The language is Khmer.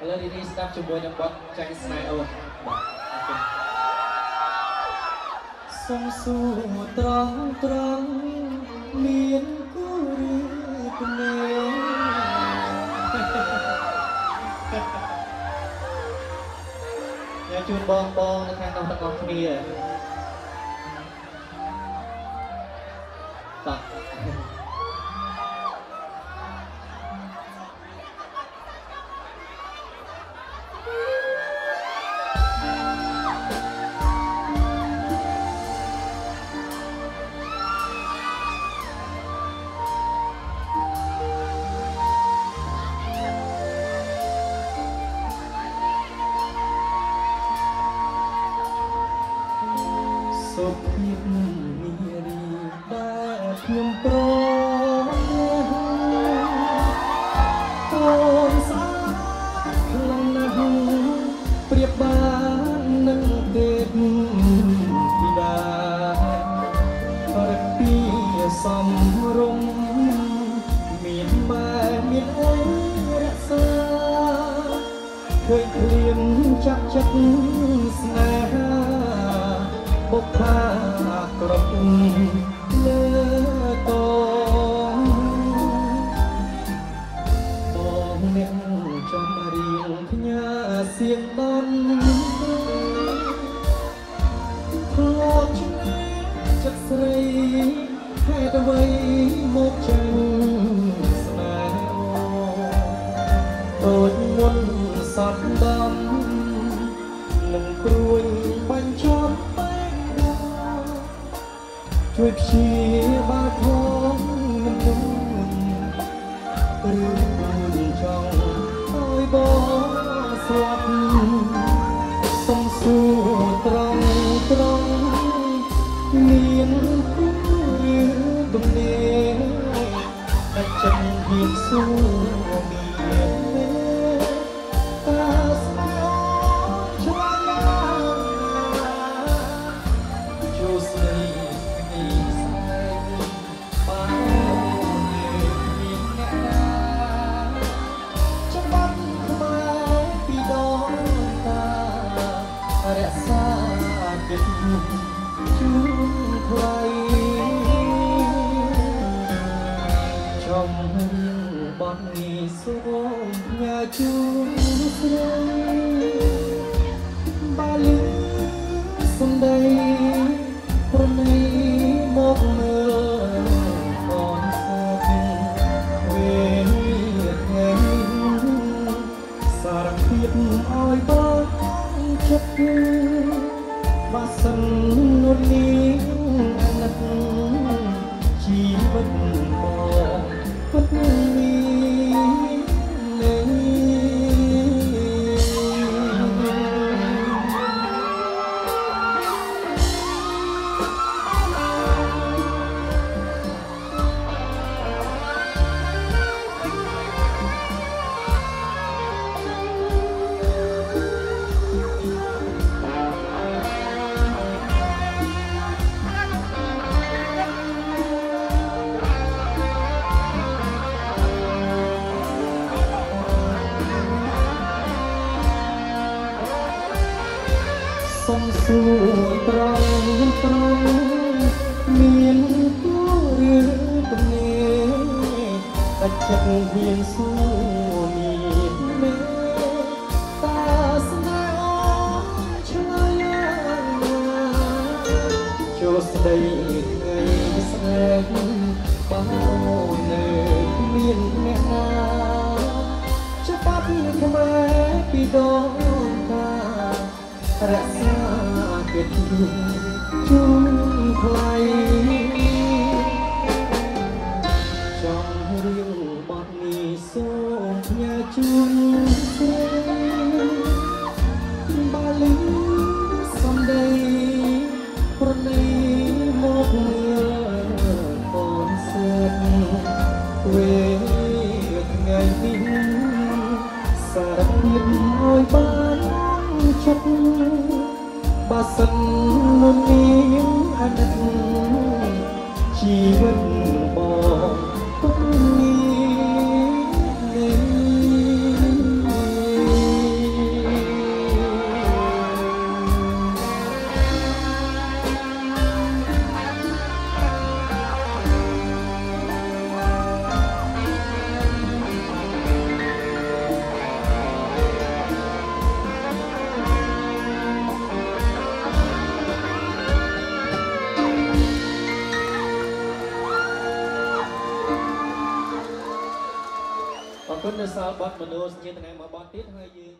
ឥឡូវនេះស្ដាប់ជាមួយនឹងបទចាញ់ស្នេហ៍អូនបាទសុំសួរត្រង់មានគូឬគំនេញ៉ាំជូនបងនៅខាងនោះទាំងអស់គ្នាបាទសុខភាពនារីដែលខ្ញុំប្រអូនស្អាតខ្លាំងណាស់ប្រៀបបាននឹងទេពធីតារកពីសំរុំមានម៉ែមានអីរក្សាឃើញភ្លៀងចាប់ចិត្តស្នេហាបុកខាក្រពុំលើតបងអ្នកចំរៀងផ្ញើសៀងដនធ្លាប់ឆ្នេរចិត្តស្រីហេតុអ្វីមកចាញ់ស្នេហ៍ដូចមុនសត់ដំនឹងព្រួយបាញ់ជាប់ជួយព្យាបាលផងមិនឬចង់ឲ្យបងស្លាប់សុំសួរត្រង់មានគូឬទំនេរតែចិត្តហ៊ានសួរមានតាស្នេហ៍ឆ្លាតណាស់ជួយស្នេហ៍រក្សាចិត្តជូនថ្លៃចំរៀងបទនេះសូមញ៉ាជូនស្រីបាលឺសំដីប្រណីមកមើលកូនសើចវេថ្ងៃសារភាពឲ្យបងចិត្តបើសិននួននេះអាណិតជីវិតបងពិតនេះសុំសួរត្រង់មានគូឬទំនេរតែចិត្តហ៊ានសួរមានមេតាស្នេហ៍ឆ្លើយចូលស្ដីថ្ងៃស្រែកបើនៅមានអ្នកណាច្បាប់ខ្មែរពីដងរក្សាចិត្តជូនថ្លៃចង់រៀងបទនេះសូមផ្ញើជូនស្រីបាលឺសំដីប្រណីមកមើលកូនសើចវេថ្ងៃនេះសារភាពឲ្យបានចិត្តបើសិនមុននេះអាណិតជីវិតបងពុកនេះគុណសោបត់មនុស្សជាតណែមកបត់ទៀតហើយយើង